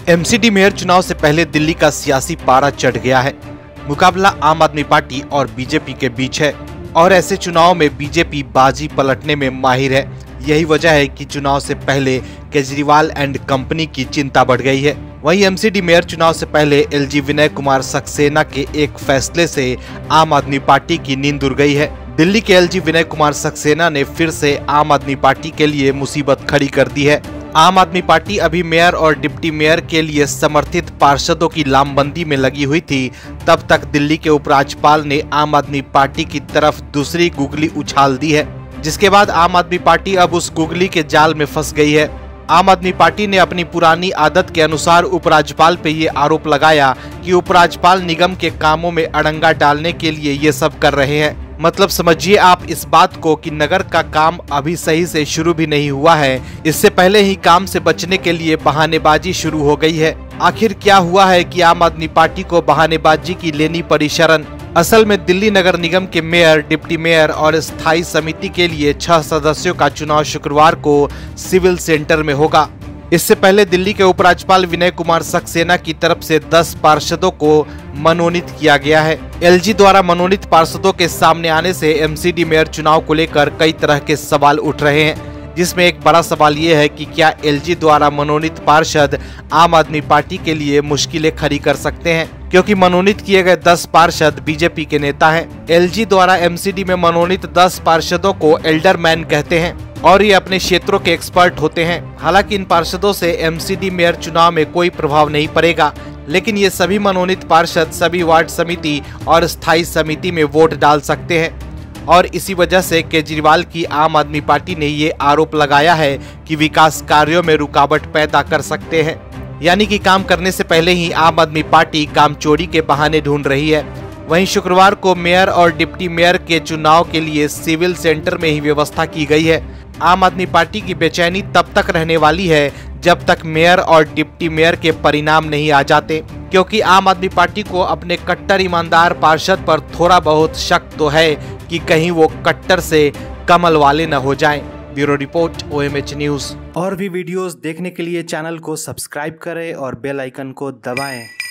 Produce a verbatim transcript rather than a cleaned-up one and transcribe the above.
MCD mayor चुनाव से पहले दिल्ली का सियासी पारा चढ़ गया है। मुकाबला आम आदमी पार्टी और बीजेपी के बीच है और ऐसे चुनाव में बीजेपी बाजी पलटने में माहिर है। यही वजह है कि चुनाव से पहले केजरीवाल एंड कंपनी की चिंता बढ़ गई है। वहीं एमसीडी मेयर चुनाव से पहले एलजी विनय कुमार सक्सेना के एक फैसले से आम आदमी पार्टी की नींद उड़ गई है। दिल्ली के एलजी विनय कुमार सक्सेना ने फिर से आम आदमी पार्टी के लिए मुसीबत खड़ी कर दी है। आम आदमी पार्टी अभी मेयर और डिप्टी मेयर के लिए समर्थित पार्षदों की लामबंदी में लगी हुई थी, तब तक दिल्ली के उपराज्यपाल ने आम आदमी पार्टी की तरफ दूसरी गुगली उछाल दी है, जिसके बाद आम आदमी पार्टी अब उस गुगली के जाल में फंस गई है। आम आदमी पार्टी ने अपनी पुरानी आदत के अनुसार उपराज्यपाल पे ये आरोप लगाया कि उपराज्यपाल निगम के कामों में अड़ंगा डालने के लिए ये सब कर रहे हैं। मतलब समझिए आप इस बात को कि नगर का काम अभी सही से शुरू भी नहीं हुआ है, इससे पहले ही काम से बचने के लिए बहानेबाजी शुरू हो गई है। आखिर क्या हुआ है कि आम आदमी पार्टी को बहानेबाजी की लेनी पड़ी शरण? असल में दिल्ली नगर निगम के मेयर, डिप्टी मेयर और स्थायी समिति के लिए छह सदस्यों का चुनाव शुक्रवार को सिविल सेंटर में होगा। इससे पहले दिल्ली के उपराज्यपाल विनय कुमार सक्सेना की तरफ से दस पार्षदों को मनोनीत किया गया है। एलजी द्वारा मनोनीत पार्षदों के सामने आने से एमसीडी मेयर चुनाव को लेकर कई तरह के सवाल उठ रहे हैं, जिसमें एक बड़ा सवाल ये है कि क्या एलजी द्वारा मनोनीत पार्षद आम आदमी पार्टी के लिए मुश्किलें खड़ी कर सकते हैं, क्योंकि मनोनीत किए गए दस पार्षद बीजेपी के नेता हैं। एलजी द्वारा एमसीडी में मनोनीत दस पार्षदों को एल्डरमैन कहते हैं और ये अपने क्षेत्रों के एक्सपर्ट होते हैं। हालांकि इन पार्षदों से एमसीडी मेयर चुनाव में कोई प्रभाव नहीं पड़ेगा, लेकिन ये सभी मनोनीत पार्षद सभी वार्ड समिति और स्थायी समिति में वोट डाल सकते हैं और इसी वजह से केजरीवाल की आम आदमी पार्टी ने ये आरोप लगाया है कि विकास कार्यों में रुकावट पैदा कर सकते हैं। यानी कि काम करने से पहले ही आम आदमी पार्टी काम चोरी के बहाने ढूंढ रही है। वहीं शुक्रवार को मेयर और डिप्टी मेयर के चुनाव के लिए सिविल सेंटर में ही व्यवस्था की गई है। आम आदमी पार्टी की बेचैनी तब तक रहने वाली है जब तक मेयर और डिप्टी मेयर के परिणाम नहीं आ जाते, क्योंकि आम आदमी पार्टी को अपने कट्टर ईमानदार पार्षद पर थोड़ा बहुत शक तो है कि कहीं वो कट्टर से कमल वाले न हो जाएं। Bureau report, OMH News. और भी वीडियोस देखने के लिए चैनल को सब्सक्राइब करें और बेल आइकन को दबाएं।